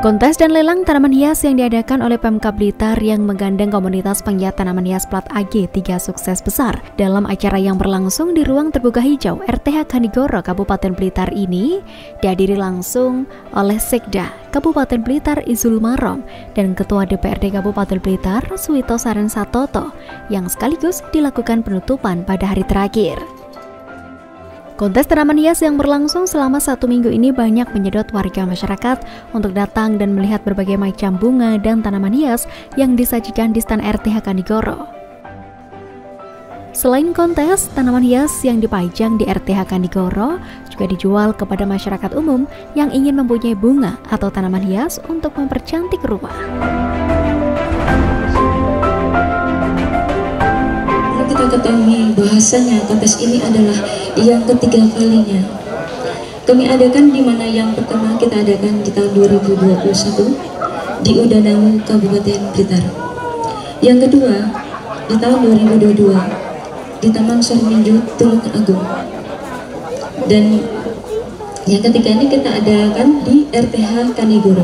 Kontes dan lelang tanaman hias yang diadakan oleh Pemkab Blitar yang menggandeng komunitas penggiat tanaman hias plat AG 3 sukses besar. Dalam acara yang berlangsung di ruang terbuka hijau RTH Kanigoro Kabupaten Blitar ini dihadiri langsung oleh Sekda Kabupaten Blitar Izul Marom dan Ketua DPRD Kabupaten Blitar Suwito Saren Satoto yang sekaligus dilakukan penutupan pada hari terakhir. Kontes tanaman hias yang berlangsung selama 1 minggu ini banyak menyedot warga masyarakat untuk datang dan melihat berbagai macam bunga dan tanaman hias yang disajikan di stand RTH Kanigoro. Selain kontes, tanaman hias yang dipajang di RTH Kanigoro juga dijual kepada masyarakat umum yang ingin mempunyai bunga atau tanaman hias untuk mempercantik rumah. Kita ketahui bahasanya kontes ini adalah yang ketiga kalinya kami adakan, di mana yang pertama kita adakan di tahun 2021 di Udanawu Kabupaten Blitar, yang kedua di tahun 2022 di Taman Sorminjo Tulung Agung, dan yang ketiga ini kita adakan di RTH Kanigoro.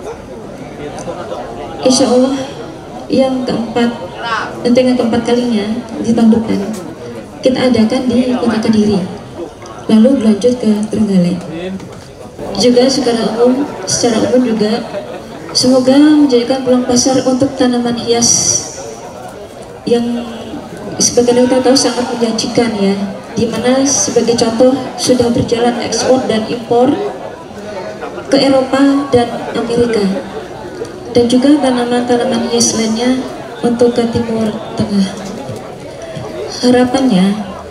Insya Allah yang keempat kalinya di tahun depan kita adakan di Kota Kediri, lalu berlanjut ke Trenggalek. Juga secara umum juga semoga menjadikan peluang pasar untuk tanaman hias yang sebagai kita tahu sangat menjanjikan ya, dimana sebagai contoh sudah berjalan ekspor dan impor ke Eropa dan Amerika, dan juga tanaman-tanaman hias lainnya untuk ke Timur Tengah. Harapannya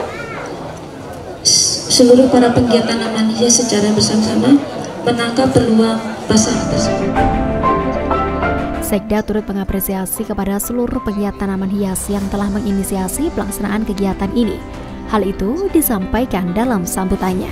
seluruh para penggiat tanaman hias secara bersama-sama menangkap peluang pasar tersebut. Sekda turut mengapresiasi kepada seluruh penggiat tanaman hias yang telah menginisiasi pelaksanaan kegiatan ini. Hal itu disampaikan dalam sambutannya.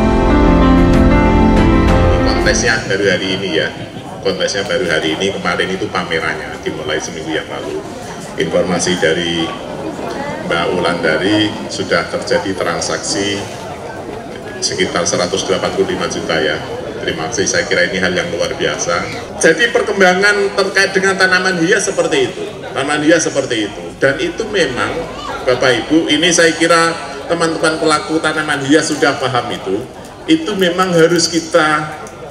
Kontesnya baru hari ini ya. Kontesnya baru hari ini, kemarin itu pamerannya dimulai seminggu yang lalu. Informasi dari Mbak Wulandari sudah terjadi transaksi sekitar 185 juta ya. Terima kasih, saya kira ini hal yang luar biasa. Jadi perkembangan terkait dengan tanaman hias seperti itu. Tanaman hias seperti itu. Dan itu memang Bapak Ibu, ini saya kira teman-teman pelaku tanaman hias sudah paham itu. Itu memang harus kita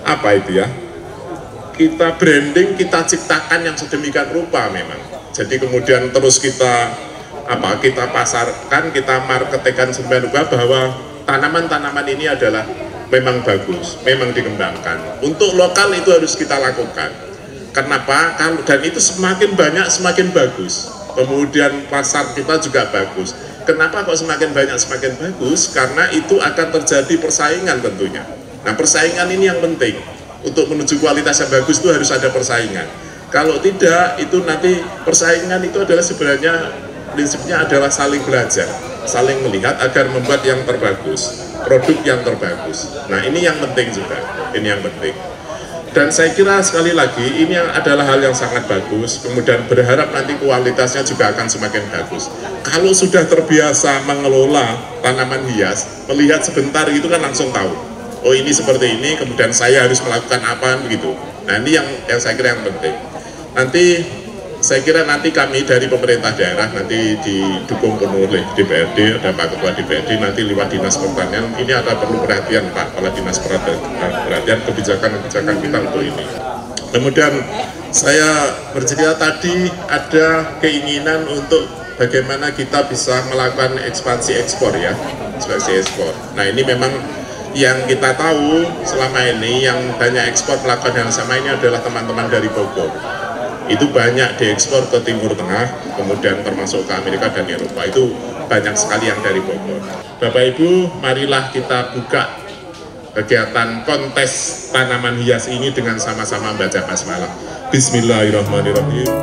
kita branding, kita ciptakan yang sedemikian rupa memang. Jadi kemudian terus kita pasarkan, kita marketingkan sedemikian rupa bahwa tanaman-tanaman ini adalah memang bagus, memang dikembangkan. Untuk lokal itu harus kita lakukan. Kenapa? Dan itu semakin banyak semakin bagus. Kemudian pasar kita juga bagus. Kenapa kok semakin banyak semakin bagus? Karena itu akan terjadi persaingan tentunya. Nah, persaingan ini yang penting. Untuk menuju kualitas yang bagus itu harus ada persaingan. Kalau tidak, itu nanti persaingan itu adalah sebenarnya prinsipnya adalah saling belajar, saling melihat agar membuat yang terbagus, produk yang terbagus. Nah, ini yang penting juga, ini yang penting. Dan saya kira sekali lagi ini adalah hal yang sangat bagus. Kemudian berharap nanti kualitasnya juga akan semakin bagus. Kalau sudah terbiasa mengelola tanaman hias, melihat sebentar itu kan langsung tahu. Oh, ini seperti ini, kemudian saya harus melakukan apa begitu. Nah, ini yang saya kira yang penting. Nanti saya kira nanti kami dari pemerintah daerah nanti didukung penuh oleh DPRD, ada Pak Ketua DPRD, nanti lewat Dinas Pertanian, ini ada perlu perhatian Pak Kepala Dinas Perhatian kebijakan kita untuk ini. Kemudian saya bercerita tadi ada keinginan untuk bagaimana kita bisa melakukan ekspansi ekspor ya, ekspansi ekspor. Nah, ini memang yang kita tahu selama ini yang banyak ekspor melakukan yang sama ini adalah teman-teman dari Bogor. Itu banyak diekspor ke Timur Tengah, kemudian termasuk ke Amerika dan Eropa. Itu banyak sekali yang dari Bogor. Bapak Ibu, marilah kita buka kegiatan kontes tanaman hias ini dengan sama-sama baca basmalah. Bismillahirrahmanirrahim.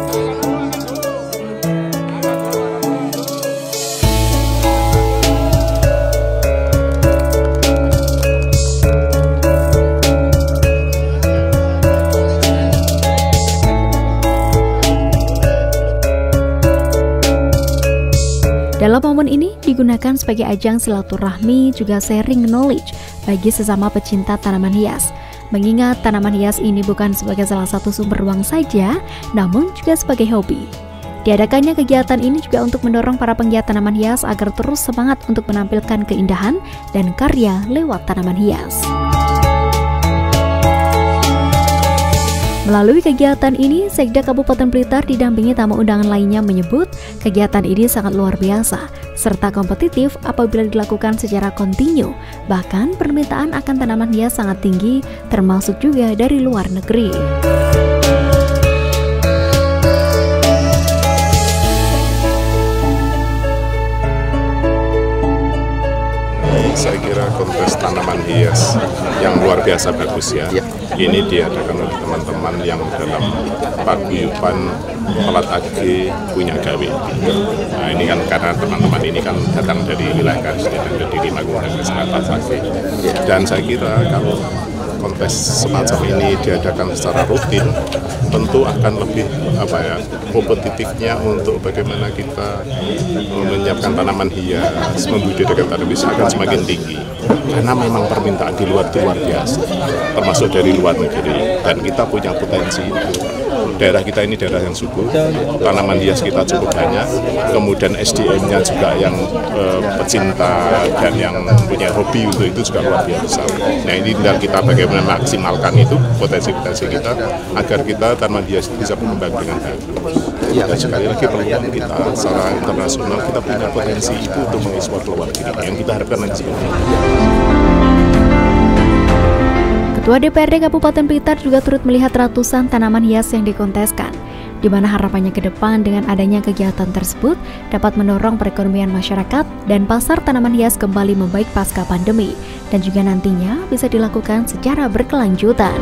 Dalam momen ini digunakan sebagai ajang silaturahmi juga sharing knowledge bagi sesama pecinta tanaman hias. mengingat tanaman hias ini bukan sebagai salah satu sumber uang saja, namun juga sebagai hobi. Diadakannya kegiatan ini juga untuk mendorong para penggiat tanaman hias agar terus semangat untuk menampilkan keindahan dan karya lewat tanaman hias. Melalui kegiatan ini, Sekda Kabupaten Blitar didampingi tamu undangan lainnya menyebut kegiatan ini sangat luar biasa, serta kompetitif apabila dilakukan secara kontinu. Bahkan permintaan akan tanaman hias sangat tinggi, termasuk juga dari luar negeri. Saya kira kontes tanaman hias yang luar biasa bagus ya. Ini diadakan oleh teman-teman yang dalam paguyuban Plat AG Punya Gawe. Nah ini kan karena teman-teman ini kan datang dari wilayah Karsidi dan dari Lima Kesehatan AG. Dan saya kira kalau kontes semacam ini diadakan secara rutin, tentu akan lebih kompetitifnya untuk bagaimana kita menyiapkan tanaman hias, membudidayakan tanaman hias akan semakin tinggi. Karena memang permintaan di luar biasa, termasuk dari luar negeri, dan kita punya potensi itu. Daerah kita ini daerah yang subur, tanaman hias kita cukup banyak, kemudian SDM-nya juga yang pecinta dan yang punya hobi untuk itu juga luar biasa. Nah ini tinggal kita bagaimana maksimalkan itu potensi-potensi kita agar kita tanaman hias bisa berkembang dengan baik. Dan sekali lagi peluang kita secara internasional kita punya potensi itu untuk mengekspor keluar negeri yang kita harapkan nanti seperti itu. Ketua DPRD Kabupaten Blitar juga turut melihat ratusan tanaman hias yang dikonteskan, di mana harapannya ke depan dengan adanya kegiatan tersebut dapat mendorong perekonomian masyarakat dan pasar tanaman hias kembali membaik pasca pandemi, dan juga nantinya bisa dilakukan secara berkelanjutan.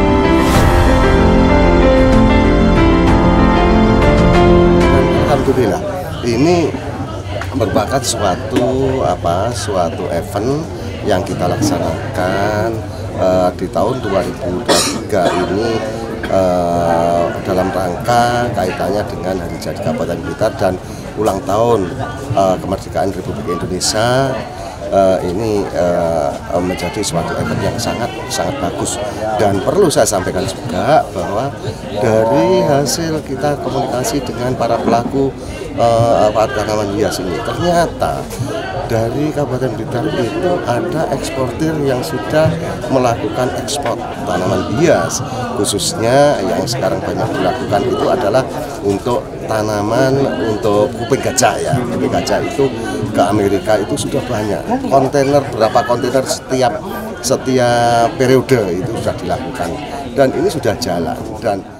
Alhamdulillah, ini merupakan suatu event yang kita laksanakan di tahun 2023 ini dalam rangka kaitannya dengan Hari Jadi Kabupaten Blitar dan ulang tahun kemerdekaan Republik Indonesia. Ini menjadi suatu event yang sangat bagus, dan perlu saya sampaikan juga bahwa dari hasil kita komunikasi dengan para pelaku tanaman hias ini, ternyata dari Kabupaten Blitar itu ada eksportir yang sudah melakukan ekspor tanaman hias, khususnya yang sekarang banyak dilakukan itu adalah untuk tanaman untuk kuping gajah ya. Kuping gajah itu ke Amerika itu sudah banyak. Berapa kontainer setiap periode itu sudah dilakukan, dan ini sudah jalan. Dan